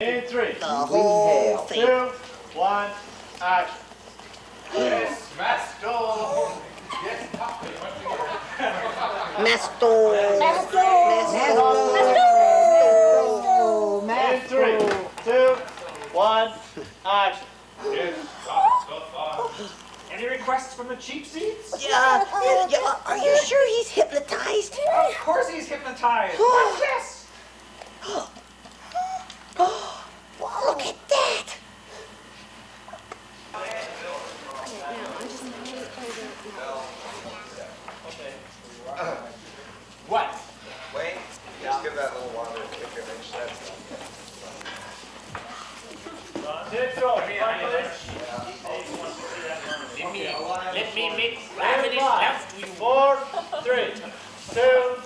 In 3, The whole thing. 2, 1, action. Yes, Master. Yes, Puppet. Masto. In 3, 2, 1, action. Yes, Any requests from the cheap seats? Yeah, are you sure he's hypnotized? Of course he's hypnotized. What's this? Wow, look at that. What? Wait, just give that little water a kick and inch that. Let me make fabulous love to you. 4, 3, 2,